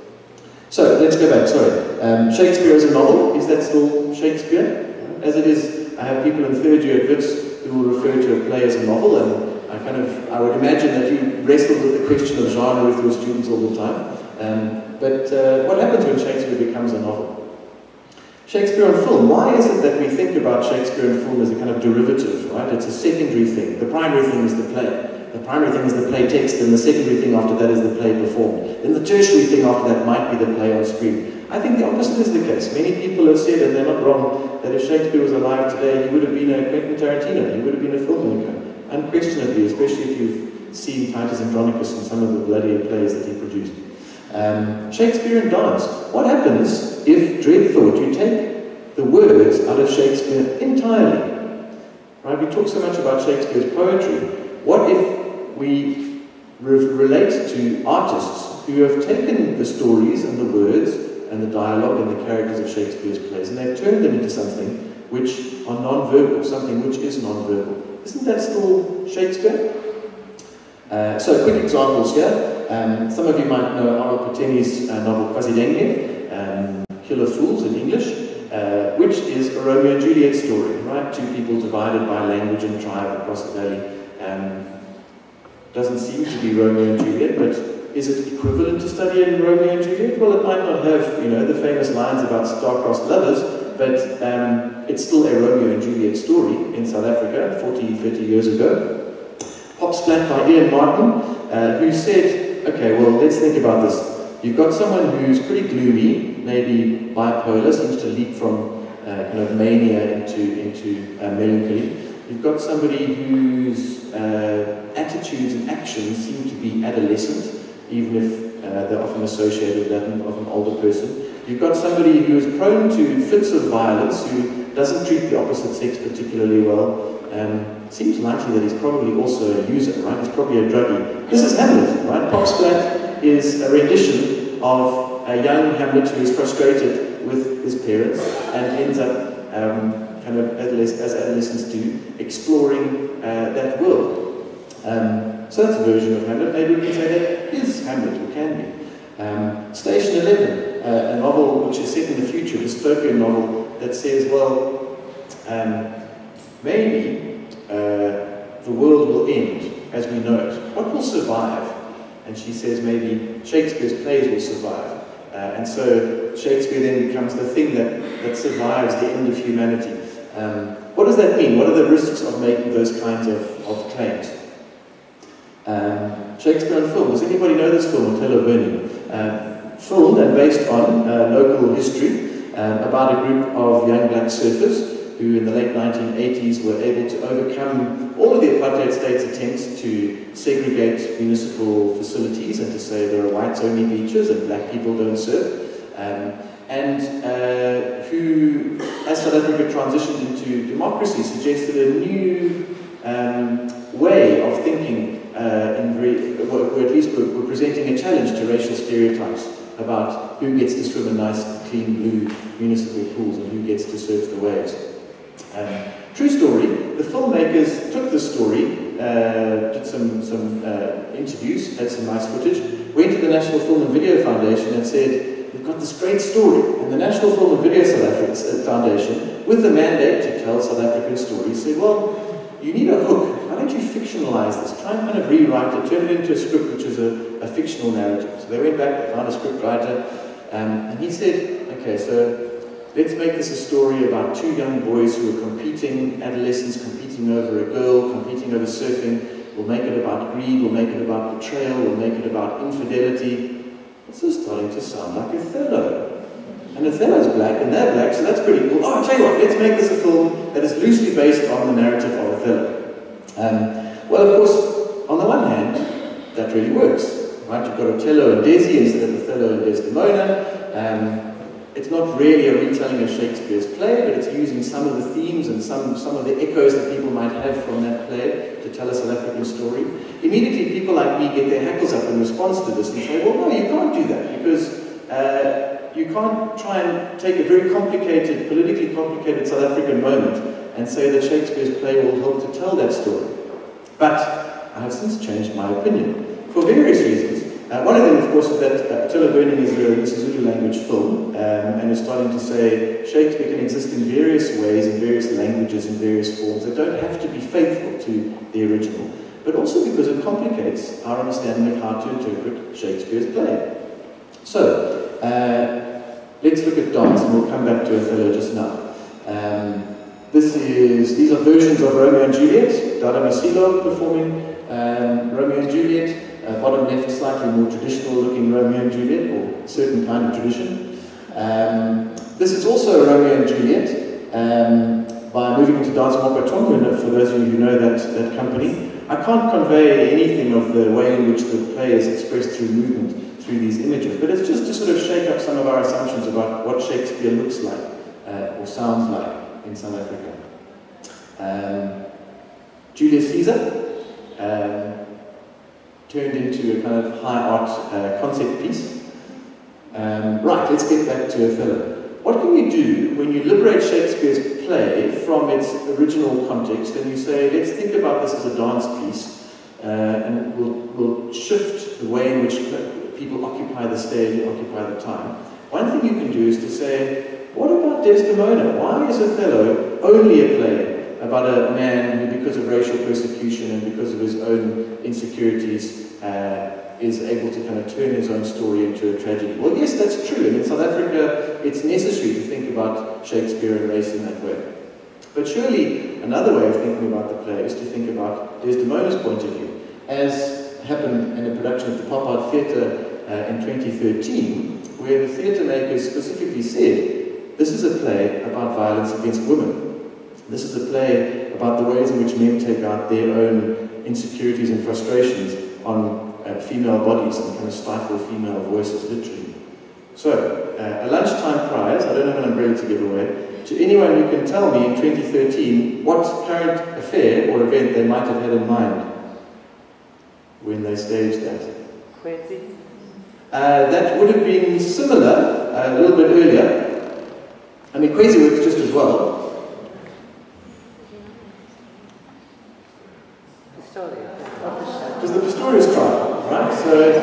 S2: So, let's go back, sorry. Um, Shakespeare as a novel, is that still Shakespeare? As it is, I have people in third year at Wits who will refer to a play as a novel, and I kind of, I would imagine that you wrestle with the question of genre with your students all the time. Um, but uh, what happens when Shakespeare becomes a novel? Shakespeare on film, why is it that we think about Shakespeare on film as a kind of derivative, right? It's a secondary thing. The primary thing is the play. The primary thing is the play text, and the secondary thing after that is the play performed. Then the tertiary thing after that might be the play on screen. I think the opposite is the case. Many people have said, and they're not wrong, that if Shakespeare was alive today, he would have been a Quentin Tarantino, he would have been a filmmaker. Unquestionably, especially if you've seen Titus Andronicus and some of the bloodier plays that he produced. Um, Shakespeare and dance. What happens if, dread thought, you take the words out of Shakespeare entirely? Right? We talk so much about Shakespeare's poetry. What if we re relate to artists who have taken the stories and the words and the dialogue and the characters of Shakespeare's plays, and they've turned them into something which are non-verbal, something which is non-verbal? Isn't that still Shakespeare? Uh, so, quick examples here. Um, some of you might know Arnold Pateni's uh, novel Kwasidenge, um, Kill of Fools in English, uh, which is a Romeo and Juliet story, right? Two people divided by language and tribe across the valley. Um, doesn't seem to be Romeo and Juliet, but is it equivalent to studying Romeo and Juliet? Well, it might not have, you know, the famous lines about star-crossed lovers, but um, it's still a Romeo and Juliet story in South Africa, forty, thirty years ago. Pop Splat by Ian Martin, uh, who said, okay, well, let's think about this. You've got someone who's pretty gloomy, maybe bipolar, seems to leap from uh, kind of mania into, into uh, melancholy. You've got somebody whose uh, attitudes and actions seem to be adolescent, even if uh, they're often associated with that of an older person. You've got somebody who is prone to fits of violence, who doesn't treat the opposite sex particularly well. Um, seems likely that he's probably also a user, right? He's probably a druggie. This is Hamlet, right? Pop Splat is a rendition of a young Hamlet who is frustrated with his parents and ends up, um, kind of as adolescents do, exploring uh, that world. Um, so that's a version of Hamlet. Maybe we can say that is Hamlet, or can be. Um, Station eleven, uh, a novel which is set in the future, a dystopian novel that says, well, um, maybe uh, the world will end as we know it. What will survive? And she says maybe Shakespeare's plays will survive. Uh, and so Shakespeare then becomes the thing that, that survives the end of humanity. Um, what does that mean? What are the risks of making those kinds of, of claims? Um, Shakespeare on film. Does anybody know this film, Othello Burning? Um, filmed and based on uh, local history um, about a group of young black surfers who in the late nineteen eighties were able to overcome all of the apartheid state's attempts to segregate municipal facilities and to say there are whites-only beaches and black people don't surf. Um, and uh, who, as South Africa transitioned into democracy, suggested a new um, way of thinking, uh, in very, or at least were, were presenting a challenge to racial stereotypes about who gets to swim in nice, clean blue municipal pools and who gets to surf the waves. Um, true story, the filmmakers took this story, uh, did some, some uh, interviews, had some nice footage, went to the National Film and Video Foundation and said, we've got this great story. And the National Film and Video South Africa Foundation, with the mandate to tell South African stories, said, well, you need a hook. Why don't you fictionalize this? Try and kind of rewrite it, turn it into a script which is a, a fictional narrative. So they went back, they found a script writer, um, and he said, okay, so let's make this a story about two young boys who are competing, adolescents competing over a girl, competing over surfing. We'll make it about greed, we'll make it about betrayal, we'll make it about infidelity. This is starting to sound like Othello. And Othello's black, and they're black, so that's pretty cool. Oh, I'll tell you what, let's make this a film that is loosely based on the narrative of Othello. Um, well, of course, on the one hand, that really works. Right? You've got Othello and Desi instead of Othello and Desdemona. Um, It's not really a retelling of Shakespeare's play, but it's using some of the themes and some, some of the echoes that people might have from that play to tell a South African story. Immediately, people like me get their hackles up in response to this and say, well, no, you can't do that, because uh, you can't try and take a very complicated, politically complicated South African moment and say that Shakespeare's play will help to tell that story. But I have since changed my opinion, for various reasons. Uh, one of them, of course, is that uh, Othello Burning is a, is a Zulu language film, um, and is starting to say Shakespeare can exist in various ways, in various languages, in various forms that don't have to be faithful to the original, but also because it complicates our understanding of how to interpret Shakespeare's play. So, uh, let's look at dance, and we'll come back to Othello just now. Um, this is, these are versions of Romeo and Juliet, Dada Masilo performing um, Romeo and Juliet. Uh, bottom left, slightly more traditional looking Romeo and Juliet, or a certain kind of tradition. Um, this is also a Romeo and Juliet, um, by moving into Dance Mokatongo, for those of you who know that, that company. I can't convey anything of the way in which the play is expressed through movement, through these images, but it's just to sort of shake up some of our assumptions about what Shakespeare looks like, uh, or sounds like in South Africa. Um, Julius Caesar, um, turned into a kind of high art uh, concept piece. Um, right, let's get back to Othello. What can you do when you liberate Shakespeare's play from its original context and you say, let's think about this as a dance piece, uh, and we'll, we'll shift the way in which people occupy the stage and occupy the time. One thing you can do is to say, what about Desdemona? Why is Othello only a play about a man who, because of racial persecution and because of his own insecurities, uh, is able to kind of turn his own story into a tragedy. Well, yes, that's true. And in South Africa, it's necessary to think about Shakespeare and race in that way. But surely another way of thinking about the play is to think about Desdemona's point of view, as happened in a production of the Pop Art Theatre uh, in twenty thirteen, where the theatre makers specifically said, this is a play about violence against women. This is a play about the ways in which men take out their own insecurities and frustrations on uh, female bodies and kind of stifle female voices, literally. So, uh, a lunchtime prize, I don't have an umbrella to give away, to anyone who can tell me in twenty thirteen what current affair or event they might have had in mind when they staged that.
S3: Quincy?
S2: Uh, that would have been similar, uh, a little bit earlier. I mean, Quasi works just as well. It was the Pistorius trial, right? So,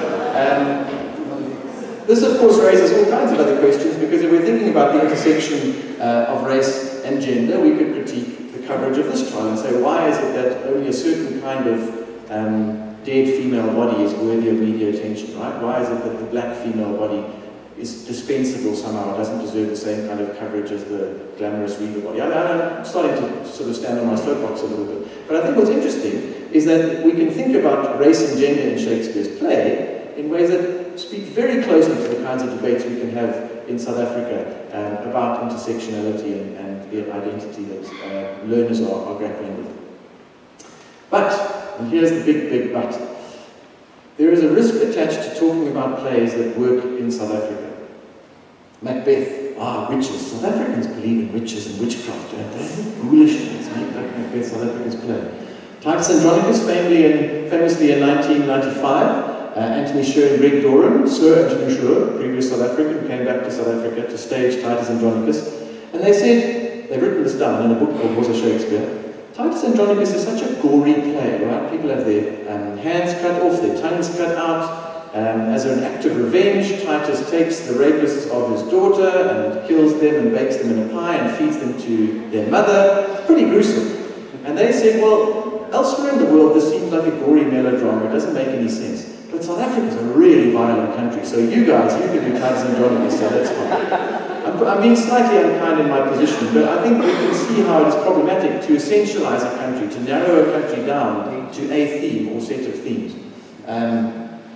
S2: um, this of course raises all kinds of other questions, because if we're thinking about the intersection uh, of race and gender, we could critique the coverage of this trial and say, why is it that only a certain kind of um, dead female body is worthy of media attention, right? Why is it that the black female body is dispensable somehow, doesn't deserve the same kind of coverage as the glamorous Weaver body? I, I'm starting to sort of stand on my soapbox a little bit. But I think what's interesting is that we can think about race and gender in Shakespeare's play in ways that speak very closely to the kinds of debates we can have in South Africa um, about intersectionality and, and the identity that uh, learners are, are grappling with. But, and here's the big, big but, there is a risk attached to talking about plays that work in South Africa. Macbeth, ah, witches. South Africans believe in witches and witchcraft, don't they? Foolishness, make that Macbeth South Africans play. Titus Andronicus, famously in, famously in nineteen ninety-five, uh, Anthony Sher and Greg Doran, Sir Anthony Sher, previous South African, came back to South Africa to stage Titus Andronicus, and they said, they've written this down in a book called Was a Shakespeare, Titus Andronicus is such a gory play, right? People have their um, hands cut off, their tongues cut out. Um, as an act of revenge, Titus takes the rapists of his daughter and kills them and bakes them in a pie and feeds them to their mother. It's pretty gruesome. And they said, well, elsewhere in the world this seems like a gory melodrama, it doesn't make any sense. But South Africa is a really violent country, so you guys, you can do Titus Andronicus, so that's fine. I'm, I'm being slightly unkind in my position, but I think we can see how it is problematic to essentialize a country, to narrow a country down to a theme or set of themes. Um,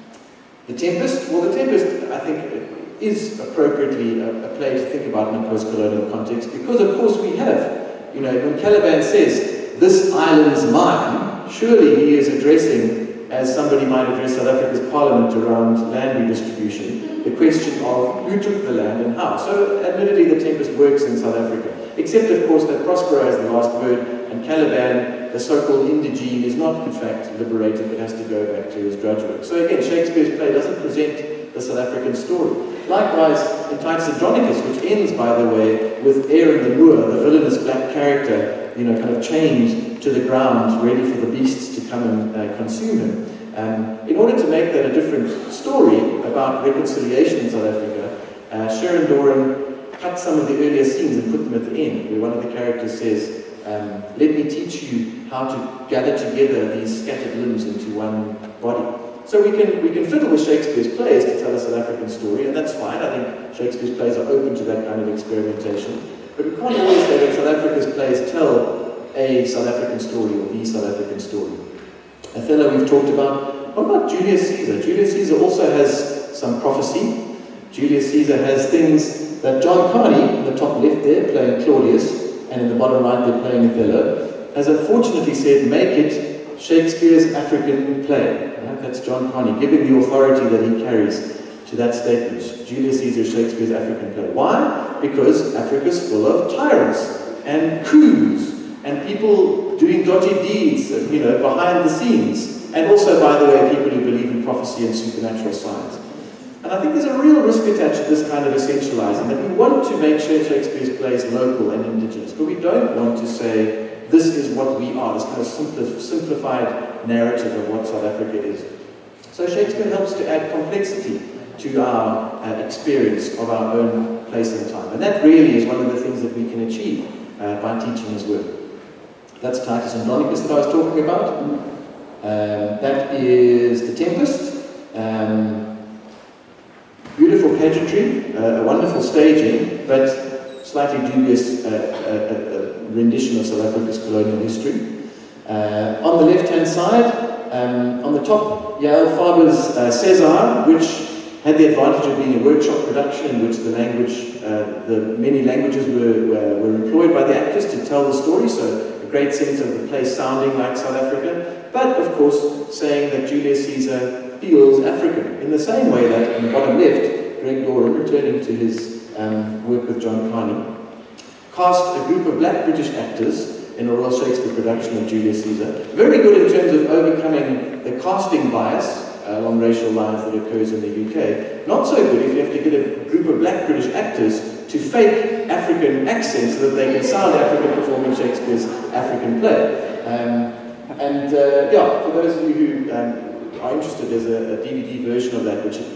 S2: The Tempest, well, The Tempest, I think, is appropriately a, a play to think about in a post-colonial context, because, of course, we have, you know, when Caliban says, this island's mine, surely he is addressing, as somebody might address South Africa's parliament around land redistribution, the question of who took the land and how. So, admittedly, The Tempest works in South Africa, except, of course, that Prospero is the last word, and Caliban, the so-called indigene, is not, in fact, liberated, but has to go back to his drudge work. So again, Shakespeare's play doesn't present the South African story. Likewise, in Titus Andronicus, which ends, by the way, with Aaron the Moor, the villainous black character, you know, kind of chained to the ground, ready for the beasts to come and uh, consume him. Um, in order to make that a different story about reconciliation in South Africa, uh, Sharon Doran cut some of the earlier scenes and put them at the end, where one of the characters says, Um, let me teach you how to gather together these scattered limbs into one body. So we can, we can fiddle with Shakespeare's plays to tell a South African story, and that's fine. I think Shakespeare's plays are open to that kind of experimentation. But we can't always say that South Africa's plays tell a South African story or the South African story. Othello we've talked about. What about Julius Caesar? Julius Caesar also has some prophecy. Julius Caesar has things that John Carney, in the top left there, playing Claudius, and in the bottom right they're playing Othello, has unfortunately said, make it Shakespeare's African play. Right? That's John Carney, giving the authority that he carries to that statement. Julius Caesar, Shakespeare's African play. Why? Because Africa's full of tyrants and coups and people doing dodgy deeds, you know, behind the scenes. And also, by the way, people who believe in prophecy and supernatural science. And I think there's a real risk attached to this kind of essentializing, that we want to make sure Shakespeare's plays local and indigenous, but we don't want to say, this is what we are, this kind of simpli simplified narrative of what South Africa is. So Shakespeare helps to add complexity to our uh, experience of our own place and time. And that really is one of the things that we can achieve uh, by teaching his work. That's Titus Andronicus that I was talking about. Um, that is The Tempest. Um, beautiful pageantry, uh, a wonderful staging, but slightly dubious uh, uh, uh, rendition of South Africa's colonial history. Uh, on the left-hand side, um, on the top, Yael Faber's uh, César, which had the advantage of being a workshop production in which the language, uh, the many languages were, were, were employed by the actors to tell the story, so a great sense of the play sounding like South Africa, but of course saying that Julius Caesar feels African, in the same way that on the bottom left, Greg Doran, returning to his um, work with John Carney, cast a group of black British actors in a Royal Shakespeare production of Julius Caesar. Very good in terms of overcoming the casting bias uh, along racial lines that occurs in the U K. Not so good if you have to get a group of black British actors to fake African accents so that they can sound African performing Shakespeare's African play. Um, and uh, yeah, for those of you who um, are interested, there's a, a D V D version of that which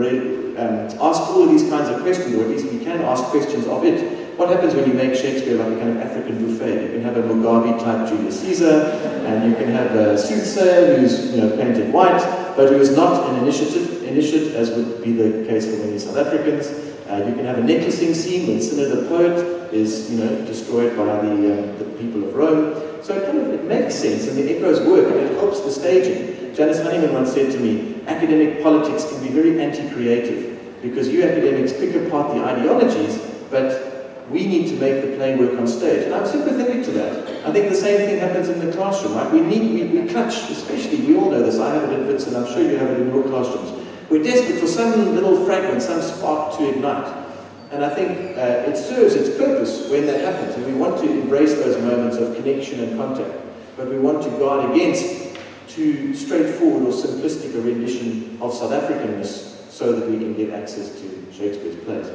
S2: um, asks all of these kinds of questions, or at least we can ask questions of it. What happens when you make Shakespeare like a kind of African buffet? You can have a Mugabe-type Julius Caesar, and you can have a soothsayer who's, you know, painted white, but who is not an initiate, initiate as would be the case for many South Africans. Uh, you can have a necklacing scene when Cinna the poet is, you know, destroyed by the, uh, the people of Rome. So it kind of it makes sense, and the echoes work, and it helps the staging. Janice Honeyman once said to me, academic politics can be very anti-creative, because you academics pick apart the ideologies, but we need to make the play work on stage. And I'm sympathetic to that. I think the same thing happens in the classroom, right? We need, we, we clutch, especially, we all know this, I have it at Wits, and I'm sure you have it in your classrooms. We're desperate for some little fragment, some spark to ignite. And I think uh, it serves its purpose when that happens, and we want to embrace those moments of connection and contact, but we want to guard against too straightforward or simplistic a rendition of South Africanness so that we can get access to Shakespeare's plays.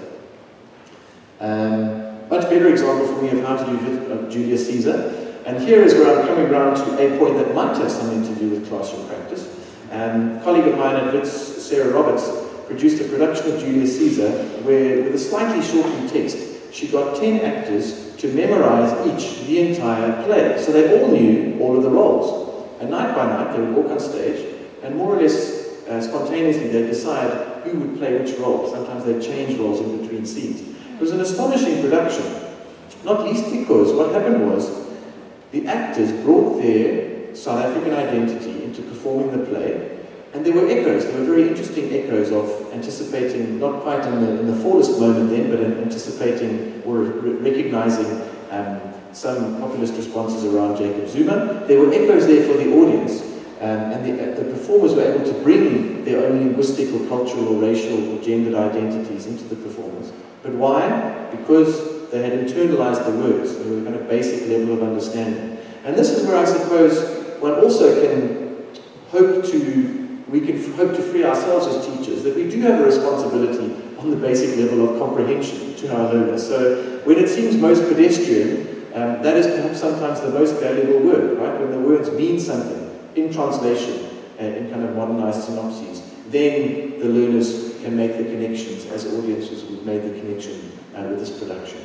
S2: Um, much better example for me of how to do uh, Julius Caesar, and here is where I'm coming around to a point that might have something to do with classroom practice. Um, a colleague of mine at Wits, Sarah Roberts, produced a production of Julius Caesar where, with a slightly shortened text, she got ten actors to memorize each the entire play, so they all knew all of the roles. And night by night they would walk on stage, and more or less uh, spontaneously they'd decide who would play which role. Sometimes they'd change roles in between scenes. It was an astonishing production, not least because what happened was the actors brought their South African identity into performing the play, and there were echoes, there were very interesting echoes of anticipating, not quite in the, in the fullest moment then, but anticipating or re recognizing um, some populist responses around Jacob Zuma. There were echoes there for the audience, um, and the, uh, the performers were able to bring their own linguistic or cultural or racial or gendered identities into the performance. But why? Because they had internalized the words. They were a kind of basic level of understanding. And this is where I suppose one also can hope to, we can hope to free ourselves as teachers, that we do have a responsibility on the basic level of comprehension to our learners. So when it seems most pedestrian, um, that is perhaps sometimes the most valuable work, right? When the words mean something in translation and in kind of modernized synopses, then the learners can make the connections as audiences would made the connection uh, with this production.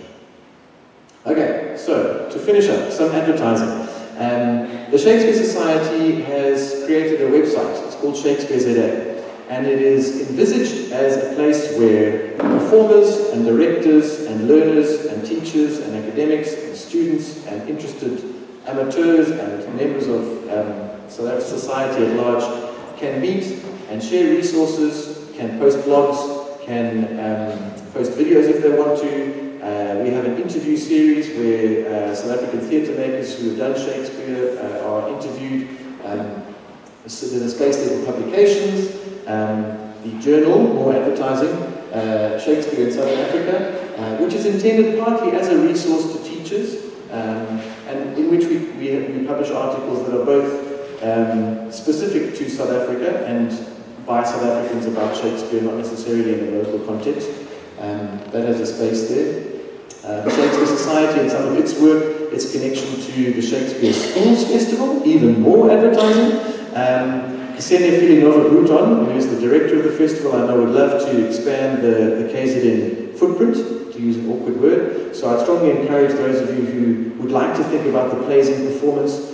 S2: Okay, so to finish up, some advertising. Um, the Shakespeare Society has created a website. It's called Shakespeare Z A, and it is envisaged as a place where performers and directors and learners and teachers and academics and students and interested amateurs and members of um, South African society at large can meet and share resources, can post blogs, can um, post videos if they want to. Uh, we have an interview series where uh, South African theatre makers who have done Shakespeare uh, are interviewed. Um, so there's a space there for publications. Um, the journal, more advertising, uh, Shakespeare in South Africa, uh, which is intended partly as a resource to teachers, um, and in which we, we, we publish articles that are both um, specific to South Africa and by South Africans about Shakespeare, not necessarily in a local context. Um, that has a space there. Uh, the Shakespeare Society and some of its work, its connection to the Shakespeare Schools Festival, even more advertising. Um, Ksenia Filinova-Bruton, who is the director of the festival, I know would love to expand the, the K Z N footprint to use an awkward word. So I'd strongly encourage those of you who would like to think about the plays in performance,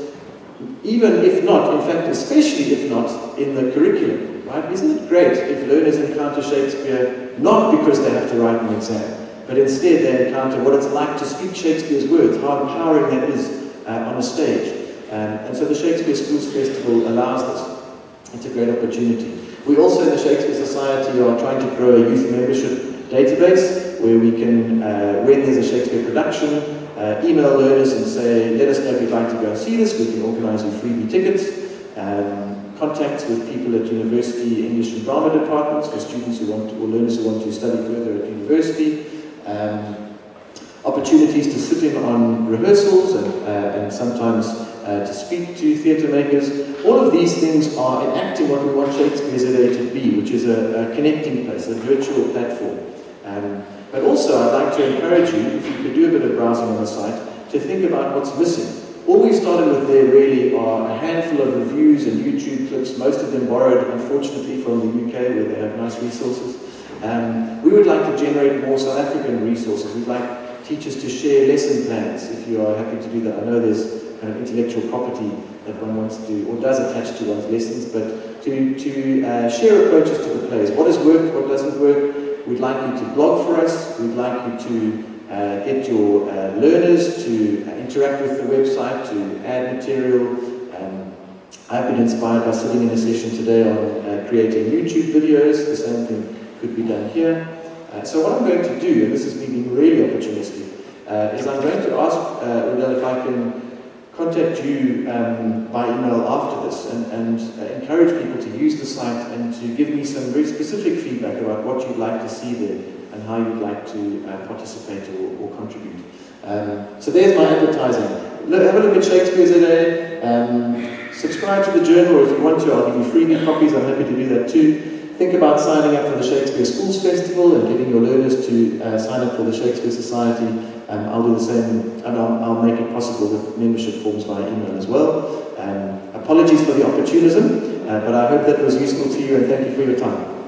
S2: even if not, in fact, especially if not, in the curriculum, right? Isn't it great if learners encounter Shakespeare not because they have to write an exam, but instead they encounter what it's like to speak Shakespeare's words, how empowering that is uh, on a stage. Um, and so the Shakespeare Schools Festival allows this. It's a great opportunity. We also in the Shakespeare Society are trying to grow a youth membership database where we can, uh, when there's a Shakespeare production, uh, email learners and say, let us know if you'd like to go and see this. We can organize you freebie tickets. Um, contacts with people at university English and drama departments for students who want to, or learners who want to study further at university. Um, opportunities to sit in on rehearsals and, uh, and sometimes uh, to speak to theatre makers. All of these things are enacting what we want Shakespeare's A Day to be, which is a, a connecting place, a virtual platform. Um, but also I'd like to encourage you, if you could do a bit of browsing on the site, to think about what's missing. All we've started with there really are a handful of reviews and YouTube clips, most of them borrowed, unfortunately, from the U K where they have nice resources. Um, we would like to generate more South African resources. We'd like teachers to share lesson plans, if you are happy to do that. I know there's kind of intellectual property that one wants to, or does attach to one's lessons, but to, to uh, share approaches to the plays. What has worked, what doesn't work. We'd like you to blog for us. We'd like you to uh, get your uh, learners to uh, interact with the website, to add material. Um, I've been inspired by sitting in a session today on uh, creating YouTube videos. The same thing could be done here. Uh, so what I'm going to do, and this is me being really opportunistic, uh, is I'm going to ask uh, Rodel if I can contact you um, by email after this and, and uh, encourage people to use the site and to give me some very specific feedback about what you'd like to see there and how you'd like to uh, participate or, or contribute. Um, so there's my advertising. Look, have a look at Shakespeare's A Day. Um, subscribe to the journal, or if you want to, I'll give you freebie copies. I'm happy to do that too. Think about signing up for the Shakespeare Schools Festival and getting your learners to uh, sign up for the Shakespeare Society. Um, I'll do the same, and I'll, I'll make it possible with membership forms via email as well. Um, apologies for the opportunism, uh, but I hope that was useful to you, and thank you for your time.